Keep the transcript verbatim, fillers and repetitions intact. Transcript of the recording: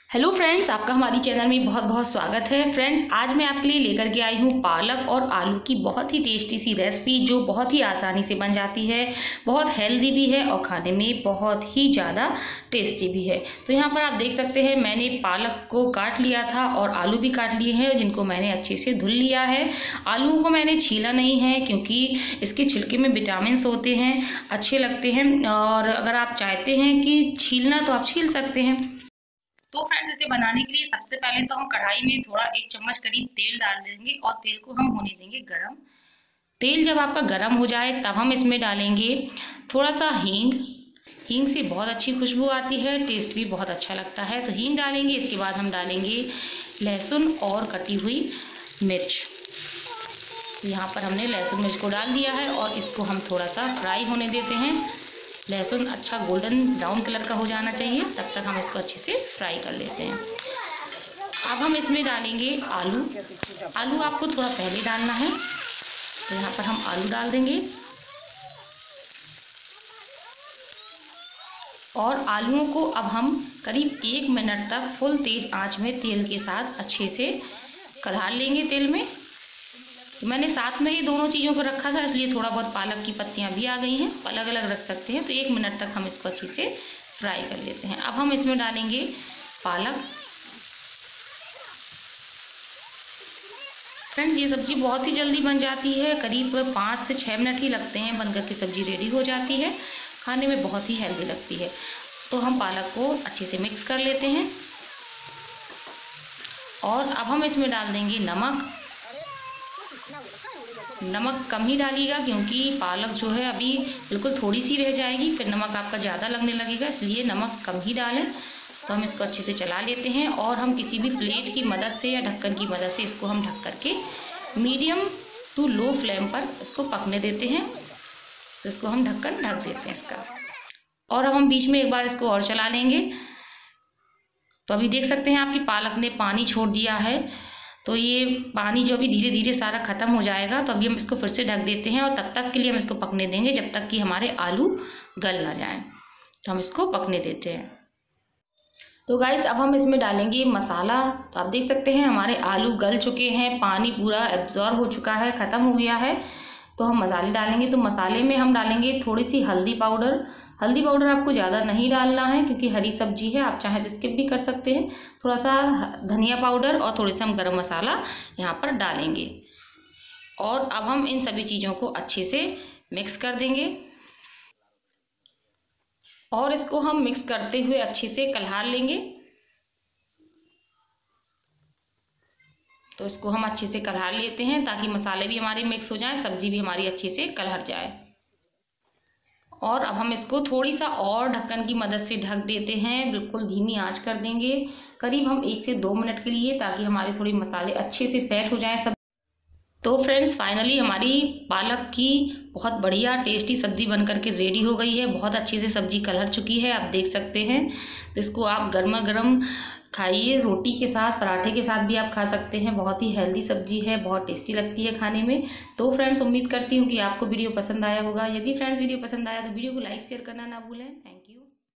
Hello friends, आपका हमारी channel में बहुत बहुत स्वागत है। फ्रेंड्स, आज मैं आपके लिए लेकर के आई हूँ पालक और आलू की बहुत ही टेस्टी सी रेसिपी जो बहुत ही आसानी से बन जाती है, बहुत हेल्दी भी है और खाने में बहुत ही ज़्यादा टेस्टी भी है। तो यहाँ पर आप देख सकते हैं मैंने पालक को काट लिया था और आलू भी काट लिए हैं जिनको मैंने अच्छे से धुल लिया है। आलूओं को मैंने छीला नहीं है क्योंकि इसके छिलके में विटामिन्स होते हैं, अच्छे लगते हैं, और अगर आप चाहते हैं कि छीलना तो आप छील सकते हैं। तो फ्रेंड्स, इसे बनाने के लिए सबसे पहले तो हम कढ़ाई में थोड़ा एक चम्मच करीब तेल डाल देंगे और तेल को हम होने देंगे गरम। तेल जब आपका गरम हो जाए तब हम इसमें डालेंगे थोड़ा सा हींग। हींग से बहुत अच्छी खुशबू आती है, टेस्ट भी बहुत अच्छा लगता है। तो हींग डालेंगे, इसके बाद हम डालेंगे लहसुन और कटी हुई मिर्च। यहाँ पर हमने लहसुन मिर्च को डाल दिया है और इसको हम थोड़ा सा फ्राई होने देते हैं। लहसुन अच्छा गोल्डन ब्राउन कलर का हो जाना चाहिए, तब तक हम इसको अच्छे से फ्राई कर लेते हैं। अब हम इसमें डालेंगे आलू। आलू आपको थोड़ा पहले डालना है, तो यहाँ पर हम आलू डाल देंगे और आलूओं को अब हम करीब एक मिनट तक फुल तेज आंच में तेल के साथ अच्छे से कढ़ा लेंगे तेल में। मैंने साथ में ही दोनों चीज़ों को रखा था, इसलिए थोड़ा बहुत पालक की पत्तियां भी आ गई हैं, अलग अलग रख सकते हैं। तो एक मिनट तक हम इसको अच्छे से फ्राई कर लेते हैं। अब हम इसमें डालेंगे पालक। फ्रेंड्स, ये सब्जी बहुत ही जल्दी बन जाती है, करीब पाँच से छः मिनट ही लगते हैं, बनकर के सब्जी रेडी हो जाती है, खाने में बहुत ही हेल्दी लगती है। तो हम पालक को अच्छे से मिक्स कर लेते हैं और अब हम इसमें डाल देंगे नमक। नमक कम ही डालिएगा क्योंकि पालक जो है अभी बिल्कुल थोड़ी सी रह जाएगी, फिर नमक आपका ज़्यादा लगने लगेगा, इसलिए नमक कम ही डालें। तो हम इसको अच्छे से चला लेते हैं और हम किसी भी प्लेट की मदद से या ढक्कन की मदद से इसको हम ढक करके मीडियम टू लो फ्लेम पर इसको पकने देते हैं। तो इसको हम ढक्कन ढक देते हैं इसका, और अब हम बीच में एक बार इसको और चला लेंगे। तो अभी देख सकते हैं आपकी पालक ने पानी छोड़ दिया है, तो ये पानी जो अभी धीरे धीरे सारा ख़त्म हो जाएगा। तो अभी हम इसको फिर से ढक देते हैं और तब तक के लिए हम इसको पकने देंगे जब तक कि हमारे आलू गल ना जाएं। तो हम इसको पकने देते हैं। तो गाइस, अब हम इसमें डालेंगे मसाला। तो आप देख सकते हैं हमारे आलू गल चुके हैं, पानी पूरा एब्जॉर्ब हो चुका है, ख़त्म हो गया है। तो हम मसाले डालेंगे। तो मसाले में हम डालेंगे थोड़ी सी हल्दी पाउडर। हल्दी पाउडर आपको ज़्यादा नहीं डालना है क्योंकि हरी सब्जी है, आप चाहें तो स्किप भी कर सकते हैं। थोड़ा सा धनिया पाउडर और थोड़े से हम गरम मसाला यहाँ पर डालेंगे और अब हम इन सभी चीज़ों को अच्छे से मिक्स कर देंगे और इसको हम मिक्स करते हुए अच्छे से कलहा लेंगे। तो इसको हम अच्छे से कलहा लेते हैं ताकि मसाले भी हमारे मिक्स हो जाएं, सब्जी भी हमारी अच्छे से कलहर जाए। और अब हम इसको थोड़ी सा और ढक्कन की मदद से ढक देते हैं, बिल्कुल धीमी आंच कर देंगे करीब हम एक से दो मिनट के लिए, ताकि हमारे थोड़ी मसाले अच्छे से सेट हो जाएं सब। तो फ्रेंड्स, फाइनली हमारी पालक की बहुत बढ़िया टेस्टी सब्जी बन करके रेडी हो गई है। बहुत अच्छे से सब्जी कलर चुकी है, आप देख सकते हैं। तो इसको आप गर्मा गर्म खाइए, रोटी के साथ, पराठे के साथ भी आप खा सकते हैं। बहुत ही हेल्दी सब्जी है, बहुत टेस्टी लगती है खाने में। तो फ्रेंड्स, उम्मीद करती हूँ कि आपको वीडियो पसंद आया होगा। यदि फ्रेंड्स वीडियो पसंद आया तो वीडियो को लाइक शेयर करना ना भूलें। Thank you.